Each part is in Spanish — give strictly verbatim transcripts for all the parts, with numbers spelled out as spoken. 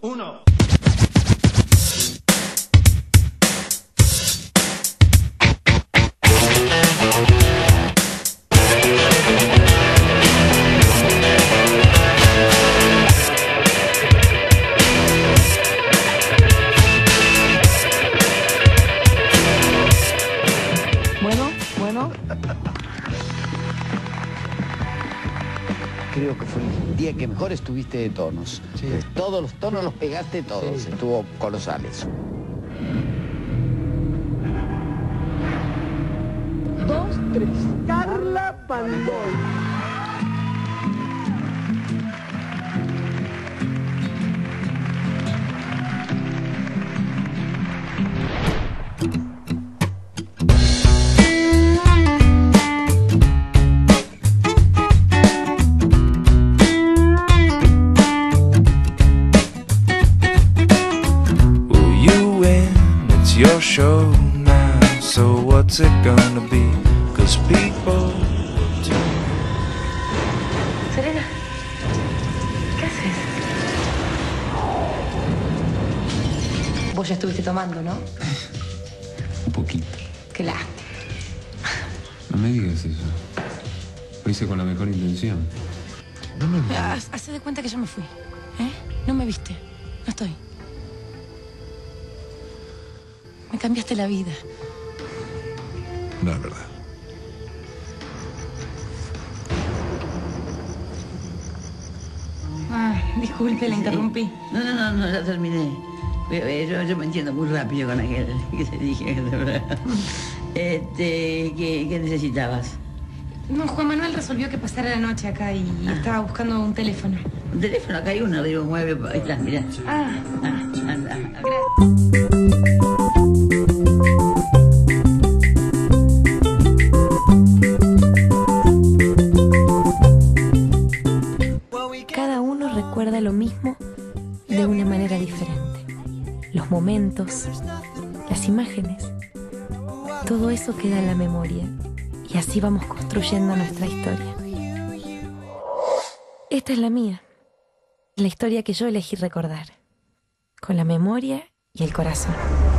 uno. Bueno, bueno. Creo que fue el día que mejor estuviste de tonos. Sí. Todos los tonos los pegaste todos. Sí. Estuvo colosales. Dos, tres. Carla Pandol. Your show now, so what's it gonna be? Cause people Serena, ¿qué haces? Vos ya estuviste tomando, ¿no? Un poquito. Qué lástima. No me digas eso. Lo hice con la mejor intención. No me Haz, Hace de cuenta que ya me fui. ¿Eh? No me viste. No estoy. Me cambiaste la vida. No es verdad. Ah, disculpe, la interrumpí. No, no, no, no, ya terminé. Yo, yo me entiendo muy rápido con aquel que te dije. Este, ¿qué, qué necesitabas? No, Juan Manuel resolvió que pasara la noche acá y Ah. estaba buscando un teléfono. Un teléfono, acá hay uno, digo, mueve, ahí está, mirá. Ah, Ah, anda, anda. Cada uno recuerda lo mismo de una manera diferente. Los momentos, las imágenes, todo eso queda en la memoria y así vamos construyendo nuestra historia. Esta es la mía, la historia que yo elegí recordar, con la memoria y el corazón.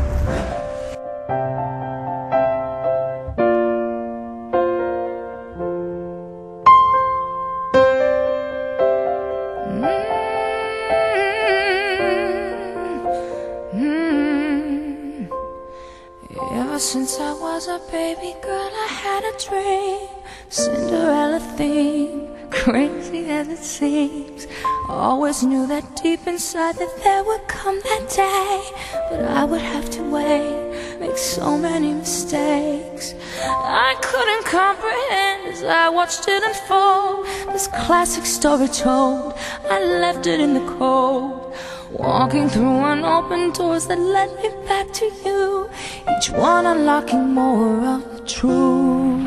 Ever since I was a baby girl, I had a dream, Cinderella theme, crazy as it seems. Always knew that deep inside that there would come that day, but I would have to wait, make so many mistakes. I couldn't comprehend as I watched it unfold. This classic story told, I left it in the cold, walking through unopened doors that led me back to you, each one unlocking more of the truth.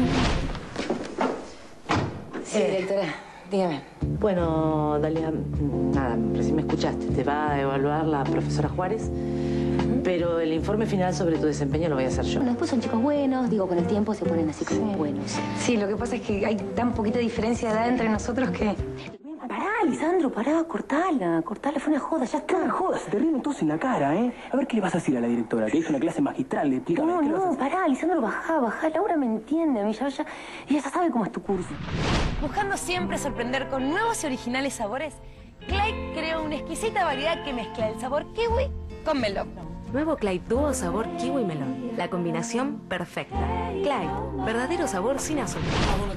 sí, directora, dígame. Bueno, Dalia, nada, recién me escuchaste. Te va a evaluar la profesora Juárez, pero el informe final sobre tu desempeño lo voy a hacer yo. Bueno, después son chicos buenos, digo, con el tiempo se ponen así como Sí. buenos. Sí, lo que pasa es que hay tan poquita diferencia de edad entre nosotros que... Pará, Lisandro, pará, cortala, cortala, fue una joda, ya está. No me jodas, te ríen todos en la cara, ¿eh? A ver qué le vas a decir a la directora, que hizo una clase magistral, explícame. No, ¿qué le vas a no, hacer? pará, Lisandro, bajá, bajá, Laura me entiende, a mí ya, ya, ella ya sabe cómo es tu curso. Buscando siempre sorprender con nuevos y originales sabores, Clyde creó una exquisita variedad que mezcla el sabor kiwi con melón. Nuevo Clyde Duo sabor kiwi melón. La combinación perfecta. Clyde, verdadero sabor sin azúcar.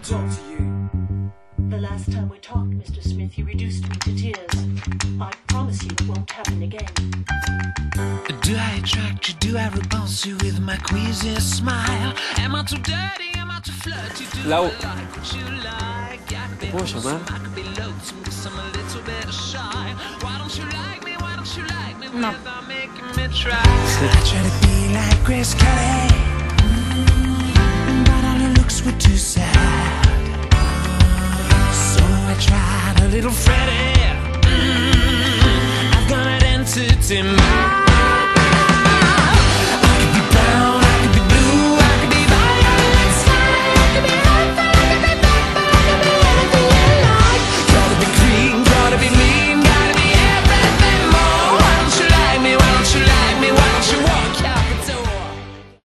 The last time we talked, Mister Smith, you reduced me to tears. I promise you it won't happen again. do I attract you? Do I repulse you with my queasy smile? Am I too dirty? Am I too flirty? Do Lau. I like what you like? I ¿Te puedo llamar? I could be lonesome 'cause I'm a little bit shy. Why don't you like me? Why don't you like me? No. Without making me try. I try to be like Grace Kelly, mm, but all her looks were too sad. So I tried a little Freddie. Mm, I've got an entity mind.